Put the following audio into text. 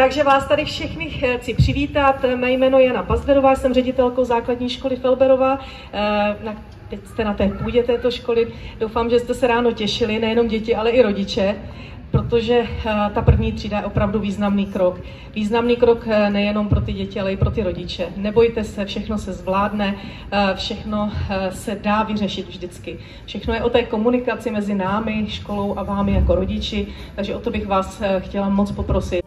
Takže vás tady všechny chci přivítat. Mé jméno je Jana Pazderová, jsem ředitelkou základní školy Felberova. Teď jste na té půdě této školy. Doufám, že jste se ráno těšili, nejenom děti, ale i rodiče, protože ta první třída je opravdu významný krok. Významný krok nejenom pro ty děti, ale i pro ty rodiče. Nebojte se, všechno se zvládne, všechno se dá vyřešit vždycky. Všechno je o té komunikaci mezi námi, školou a vámi jako rodiči, takže o to bych vás chtěla moc poprosit.